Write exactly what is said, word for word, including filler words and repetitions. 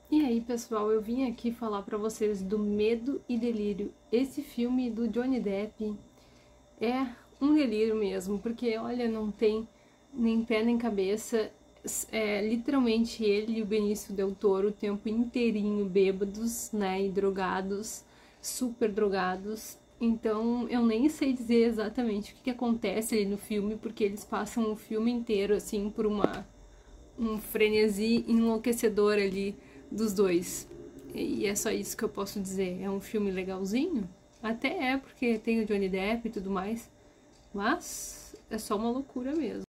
E aí, pessoal, eu vim aqui falar pra vocês do Medo e Delírio. Esse filme do Johnny Depp é um delírio mesmo, porque, olha, não tem nem pé nem cabeça. É literalmente ele e o Benício Del Toro o tempo inteirinho bêbados, né, e drogados, super drogados. Então, eu nem sei dizer exatamente o que, que acontece ali no filme, porque eles passam o filme inteiro, assim, por uma um frenesi enlouquecedor ali dos dois. E é só isso que eu posso dizer. É um filme legalzinho? Até é, porque tem o Johnny Depp e tudo mais. Mas é só uma loucura mesmo.